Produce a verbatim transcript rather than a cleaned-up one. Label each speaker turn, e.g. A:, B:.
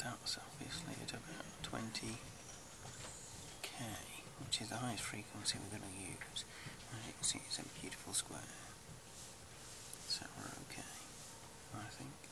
A: that's obviously at about twenty K, which is the highest frequency we're going to use. As you can see, it's a beautiful square, so we're okay, I think.